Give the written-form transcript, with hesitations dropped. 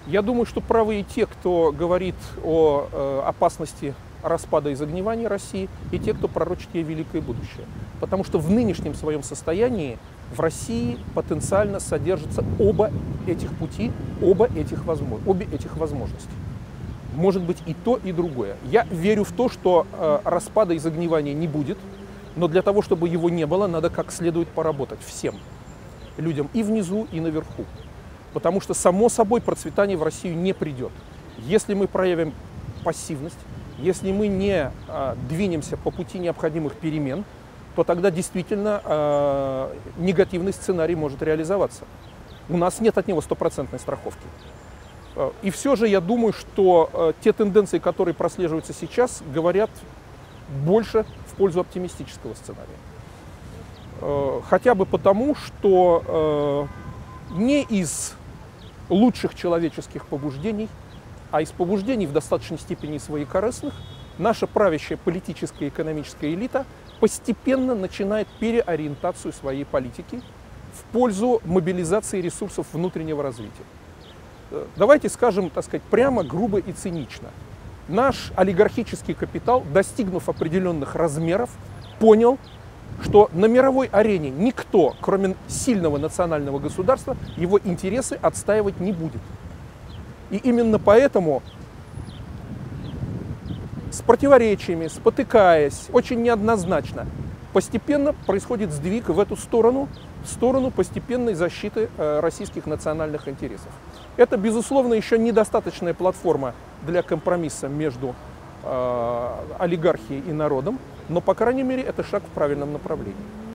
Я думаю, что правы и те, кто говорит о опасности распада и загнивания России, и те, кто пророчит ей великое будущее. Потому что в нынешнем своем состоянии в России потенциально содержатся оба этих пути, обе этих возможности. Может быть и то, и другое. Я верю в то, что распада и загнивания не будет, но для того, чтобы его не было, надо как следует поработать всем людям и внизу, и наверху. Потому что, само собой, процветание в Россию не придет. Если мы проявим пассивность, если мы не двинемся по пути необходимых перемен, то тогда действительно негативный сценарий может реализоваться. У нас нет от него стопроцентной страховки. И все же я думаю, что те тенденции, которые прослеживаются сейчас, говорят больше в пользу оптимистического сценария. Хотя бы потому, что не из лучших человеческих побуждений, а из побуждений в достаточной степени своекорыстных, наша правящая политическая и экономическая элита постепенно начинает переориентацию своей политики в пользу мобилизации ресурсов внутреннего развития. Давайте скажем, так сказать, прямо, грубо и цинично. Наш олигархический капитал, достигнув определенных размеров, понял, что на мировой арене никто, кроме сильного национального государства, его интересы отстаивать не будет. И именно поэтому, с противоречиями, спотыкаясь, очень неоднозначно, постепенно происходит сдвиг в эту сторону, в сторону постепенной защиты российских национальных интересов. Это, безусловно, еще недостаточная платформа для компромисса между олигархией и народом, но, по крайней мере, это шаг в правильном направлении.